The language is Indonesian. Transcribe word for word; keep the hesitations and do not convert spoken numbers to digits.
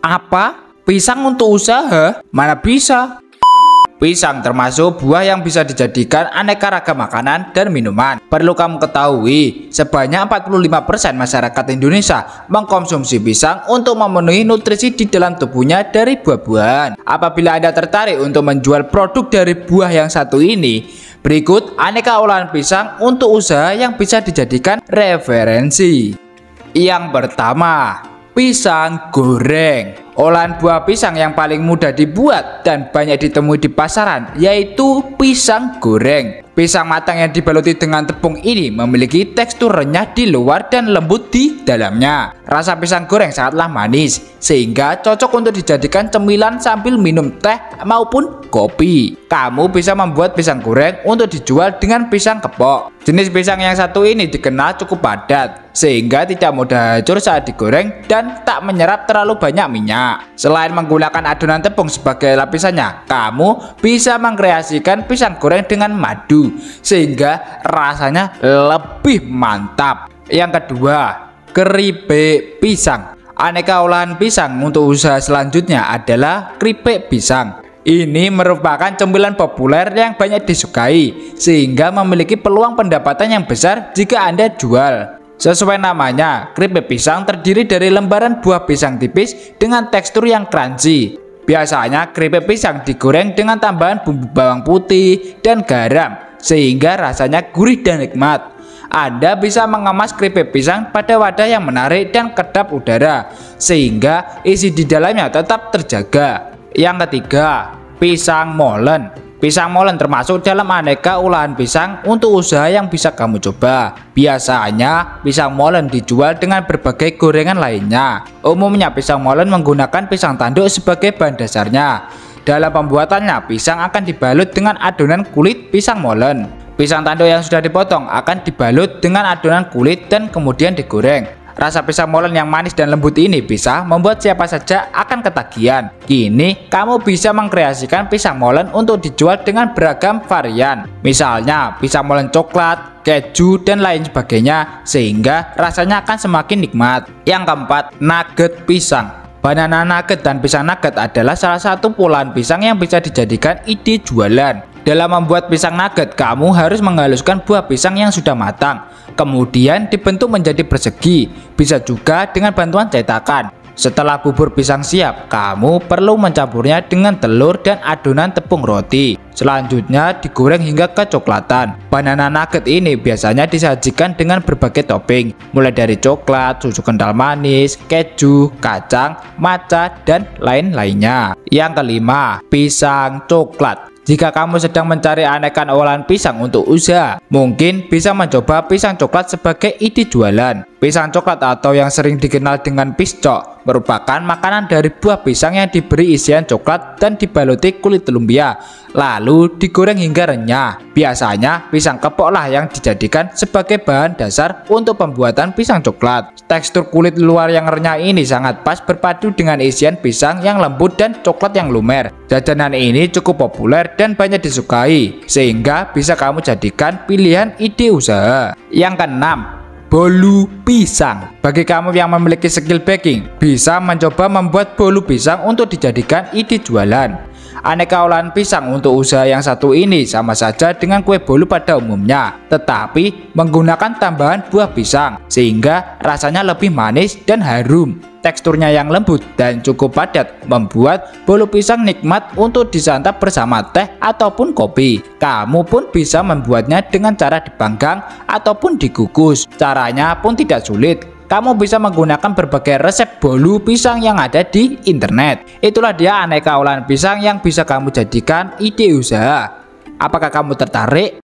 Apa? Pisang untuk usaha? Mana bisa? Pisang termasuk buah yang bisa dijadikan aneka ragam makanan dan minuman. Perlu kamu ketahui, sebanyak empat puluh lima persen masyarakat Indonesia mengkonsumsi pisang untuk memenuhi nutrisi di dalam tubuhnya dari buah-buahan. Apabila Anda tertarik untuk menjual produk dari buah yang satu ini, berikut aneka olahan pisang untuk usaha yang bisa dijadikan referensi. Yang pertama, pisang goreng. Olahan buah pisang yang paling mudah dibuat dan banyak ditemui di pasaran yaitu pisang goreng. Pisang matang yang dibaluti dengan tepung ini memiliki tekstur renyah di luar dan lembut di dalamnya. Rasa pisang goreng sangatlah manis sehingga cocok untuk dijadikan cemilan sambil minum teh maupun kopi. Kamu bisa membuat pisang goreng untuk dijual dengan pisang kepok. Jenis pisang yang satu ini dikenal cukup padat sehingga tidak mudah hancur saat digoreng dan tak menyerap terlalu banyak minyak. Selain menggunakan adonan tepung sebagai lapisannya, kamu bisa mengkreasikan pisang goreng dengan madu sehingga rasanya lebih mantap. Yang kedua, keripik pisang. Aneka olahan pisang untuk usaha selanjutnya adalah keripik pisang. Ini merupakan cemilan populer yang banyak disukai sehingga memiliki peluang pendapatan yang besar jika Anda jual. Sesuai namanya, keripik pisang terdiri dari lembaran buah pisang tipis dengan tekstur yang crunchy. Biasanya keripik pisang digoreng dengan tambahan bumbu bawang putih dan garam sehingga rasanya gurih dan nikmat. Anda bisa mengemas keripik pisang pada wadah yang menarik dan kedap udara sehingga isi di dalamnya tetap terjaga. Yang ketiga, pisang molen. Pisang molen termasuk dalam aneka olahan pisang untuk usaha yang bisa kamu coba. Biasanya pisang molen dijual dengan berbagai gorengan lainnya. Umumnya pisang molen menggunakan pisang tanduk sebagai bahan dasarnya. Dalam pembuatannya, pisang akan dibalut dengan adonan kulit pisang molen. Pisang tanduk yang sudah dipotong akan dibalut dengan adonan kulit dan kemudian digoreng. Rasa pisang molen yang manis dan lembut ini bisa membuat siapa saja akan ketagihan. Kini, kamu bisa mengkreasikan pisang molen untuk dijual dengan beragam varian. Misalnya, pisang molen coklat, keju, dan lain sebagainya, sehingga rasanya akan semakin nikmat. Yang keempat, nugget pisang. Banana nugget dan pisang nugget adalah salah satu olahan pisang yang bisa dijadikan ide jualan. Dalam membuat pisang nugget, kamu harus menghaluskan buah pisang yang sudah matang, kemudian dibentuk menjadi persegi, bisa juga dengan bantuan cetakan. Setelah bubur pisang siap, kamu perlu mencampurnya dengan telur dan adonan tepung roti. Selanjutnya digoreng hingga kecoklatan. Banana nugget ini biasanya disajikan dengan berbagai topping, mulai dari coklat, susu kental manis, keju, kacang, matcha, dan lain-lainnya. Yang kelima, pisang coklat. Jika kamu sedang mencari aneka olahan pisang untuk usaha, mungkin bisa mencoba pisang coklat sebagai ide jualan. Pisang coklat atau yang sering dikenal dengan piscok merupakan makanan dari buah pisang yang diberi isian coklat dan dibaluti kulit lumpia, lalu digoreng hingga renyah. Biasanya pisang kepoklah yang dijadikan sebagai bahan dasar untuk pembuatan pisang coklat. Tekstur kulit luar yang renyah ini sangat pas berpadu dengan isian pisang yang lembut dan coklat yang lumer. Jajanan ini cukup populer dan banyak disukai, sehingga bisa kamu jadikan pilihan ide usaha. Yang keenam, bolu pisang. Bagi kamu yang memiliki skill baking, bisa mencoba membuat bolu pisang untuk dijadikan ide jualan. Aneka olahan pisang untuk usaha yang satu ini sama saja dengan kue bolu pada umumnya, tetapi menggunakan tambahan buah pisang sehingga rasanya lebih manis dan harum. Teksturnya yang lembut dan cukup padat membuat bolu pisang nikmat untuk disantap bersama teh ataupun kopi. Kamu pun bisa membuatnya dengan cara dipanggang ataupun dikukus. Caranya pun tidak sulit. Kamu bisa menggunakan berbagai resep bolu pisang yang ada di internet. Itulah dia aneka olahan pisang yang bisa kamu jadikan ide usaha. Apakah kamu tertarik?